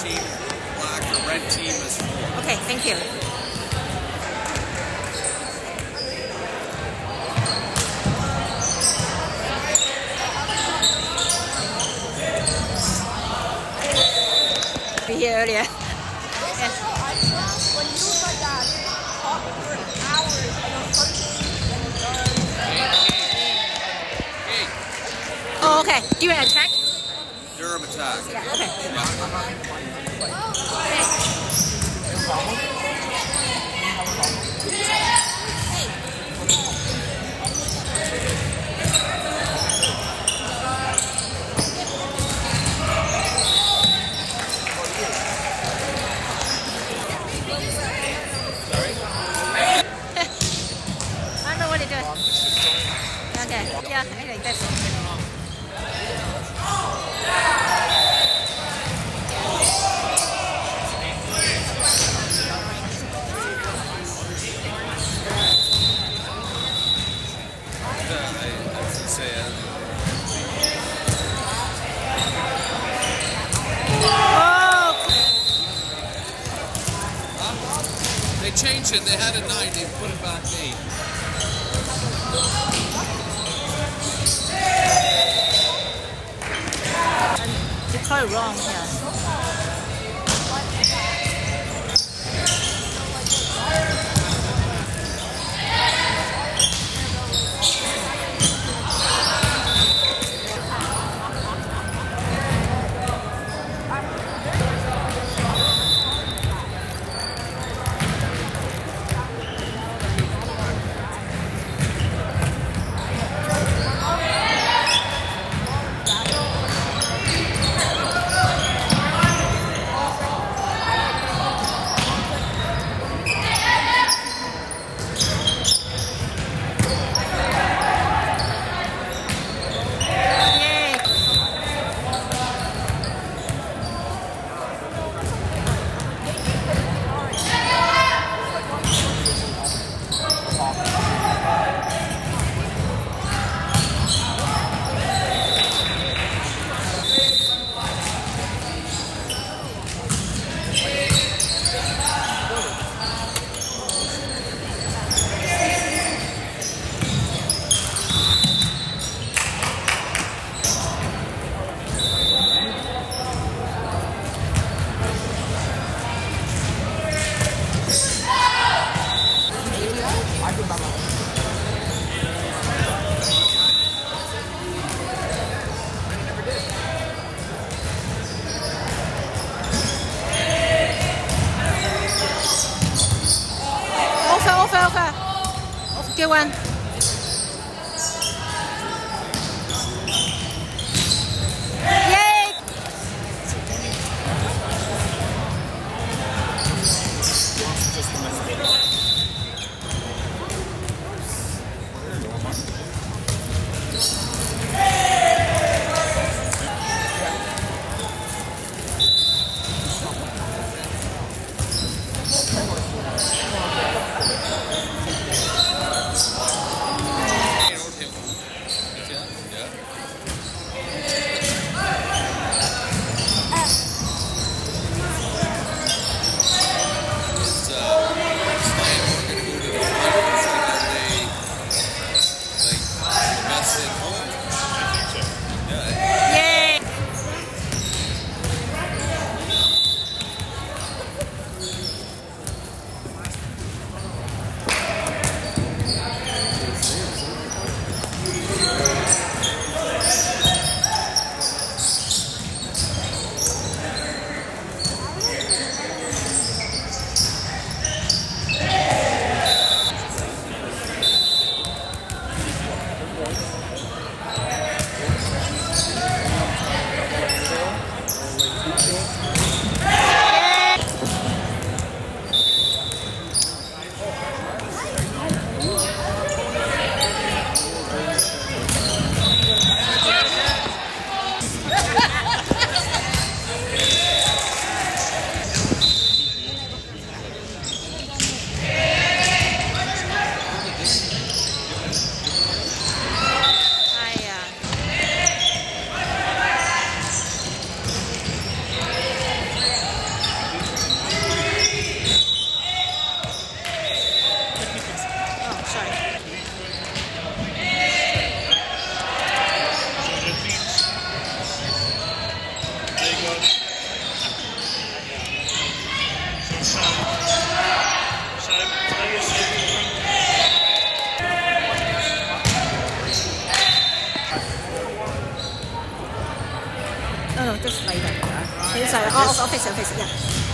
team, black or red team is 4. Okay, thank you. Be here earlier. Yes. Oh, okay. Do you attack? Durham attack. Yeah, okay. I don't know what to do. Okay. Yeah, I like this. They changed it. They had a 9. They put it back to 8. You're quite wrong here. Over. Good one. Yay! office, yeah.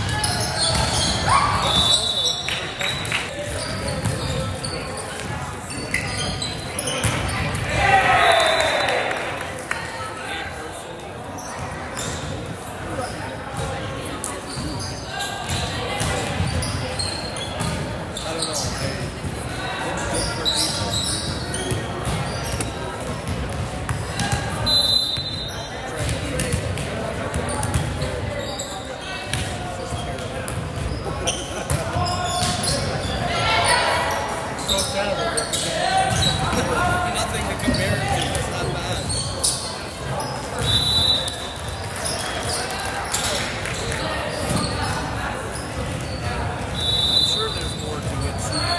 Nothing to compare it to. It's not bad. I'm sure there's more to it.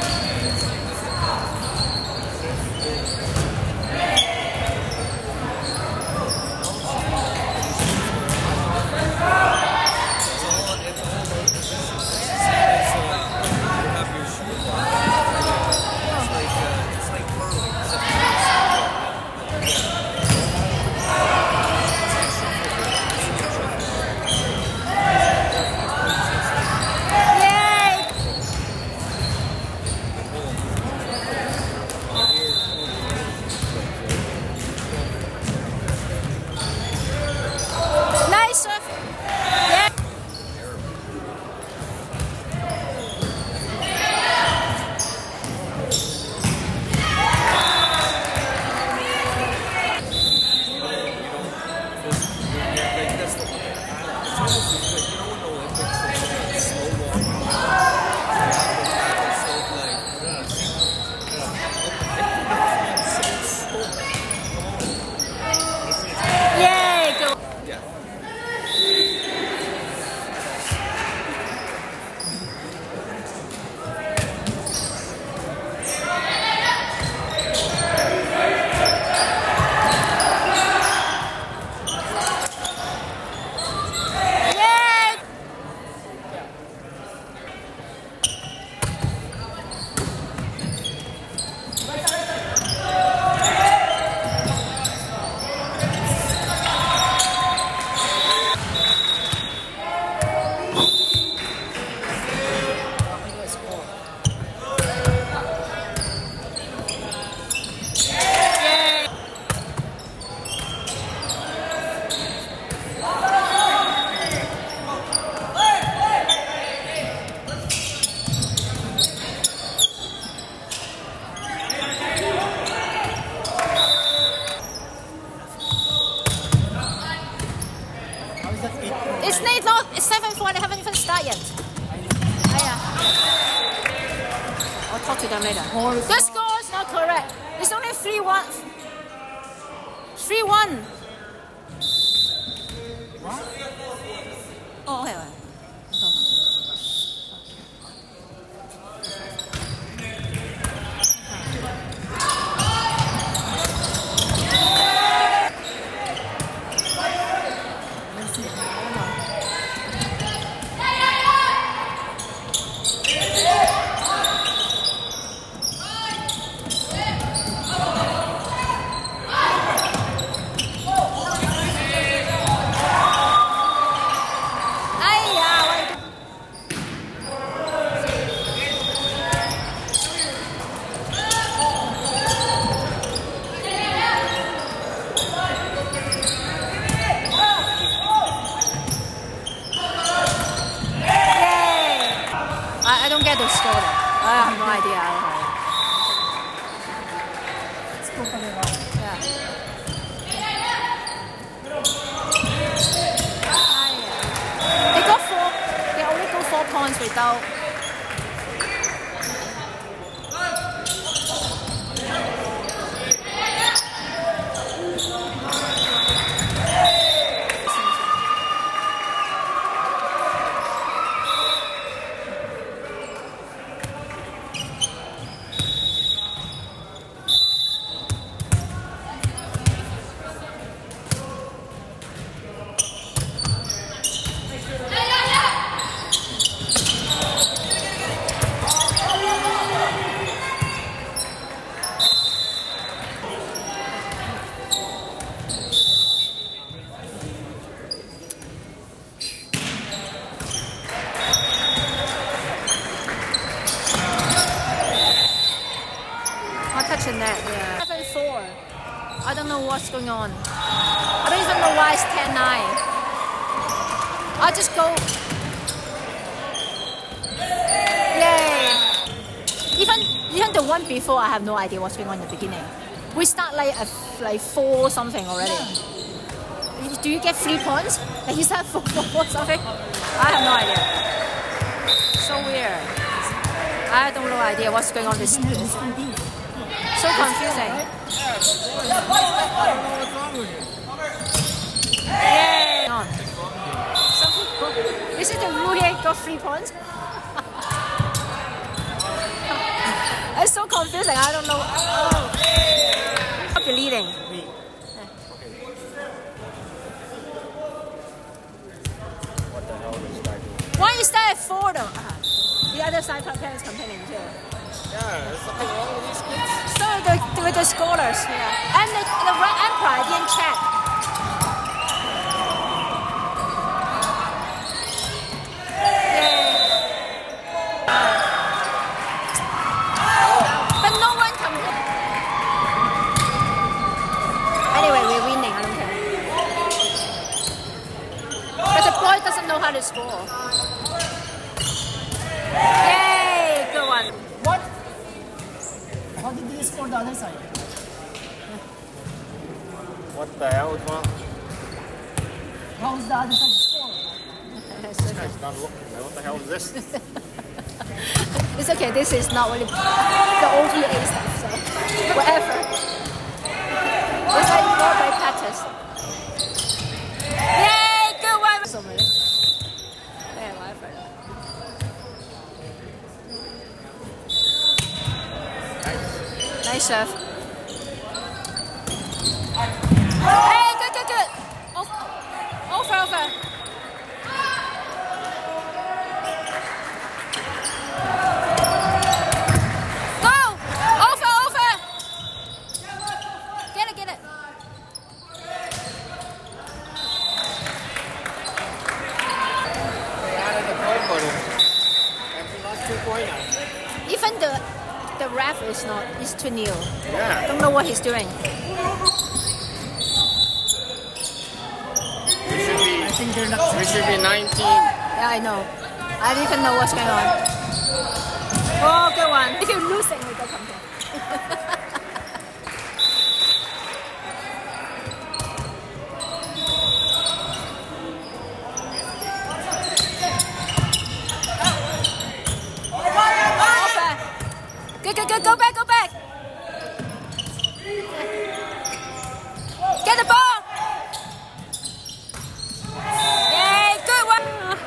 It's 7-4, they haven't even started yet. I'll talk to them later. The score is not correct. It's only 3-1. 3-1. What? Oh, okay. I don't get the score though. I have no idea. They got 4. They only got 4 points without. know what's going on. I don't even know why it's 10-9. I'll just go. Yay! Even the one before, I have no idea what's going on in the beginning. We start like 4 something already. Do you get 3 points? Like you start 4 something? I have no idea. So weird. I don't know idea what's going on this. So confusing. Yeah. On. Is it the rule here? Got 3 points? It's so confusing. I don't know. Oh. I'll be leading. What the hell is that doing? Why is that 4 though? The other side is complaining too. Yeah, there's something wrong with these kids. So with the scholars, yeah. And the Emperor didn't check. But no one comes in. Anyway, we're winning, I don't care. But the boy doesn't know how to score. Yay! Good one. What? How did they score the other side? What the hell is wrong? How is the other side score? This guy's not looking, man. What the hell is this? It's okay, this is not really the OVA stuff, so whatever. It's like more by practice. Yay! Good one! So many. Yeah, whatever. Nice serve. Hey, good. Over. Go! Over. Get it. They added the point for him. And he lost 2 points now. Even the ref is not. It's 2-0. Yeah. Don't know what he's doing. We should be 19. Yeah, I know. I don't even know what's going on. Oh, good one. If you're losing, we go come here. Good. Go back. Get the ball. Yay, good one.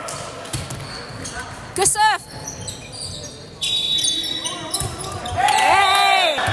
Good serve. Yay.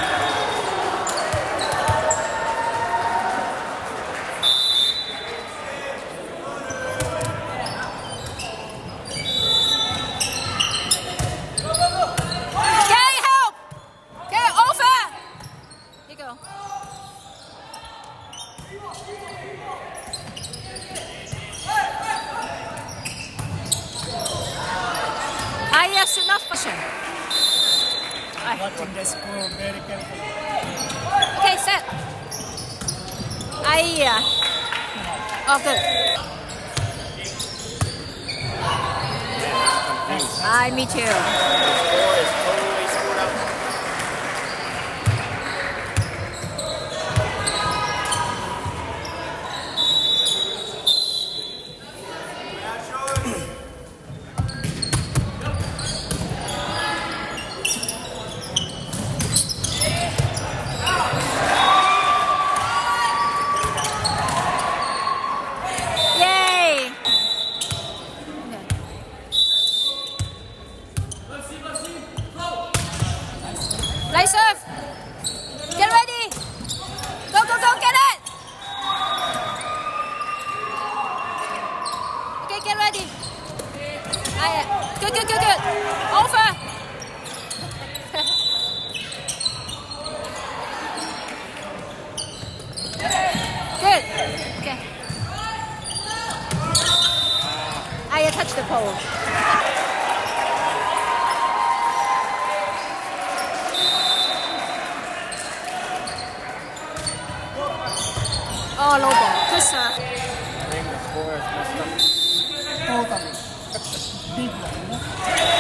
Watching the score very carefully. Okay, set. Oh, good. Me too. The score is totally screwed up. Nice serve. Get ready. Go, get it. Okay, get ready. Good. Over. Good. Okay. I touched the pole. Oh, low ball. Good serve. I think the score is messed up. Totally. Big one, you know?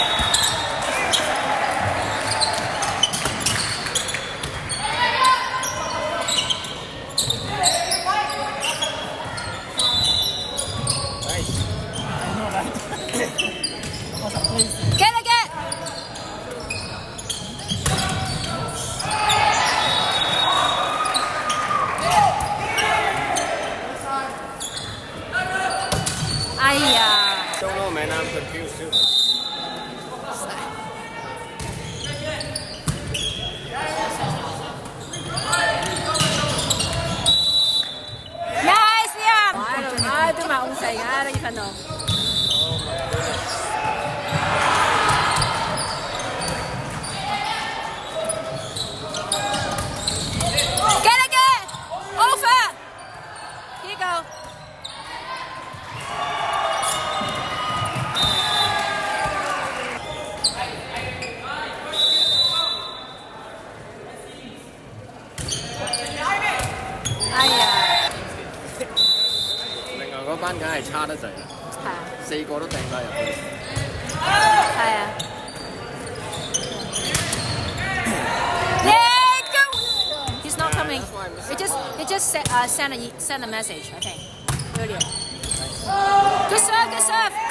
Nice. I know, right? What a place. Get it, get! Don't know, man. I'm confused too. Nice, yeah! Ai, tôi mà ông xì á, đây phần rồi. Get it, get! Over! Here you go. 嗰班梗係差得滯啦， 係啊， 4個都掟晒入去。 係啊。Yeah, go! He's not coming. It just sent a message, I think, earlier. Good serve, good serve.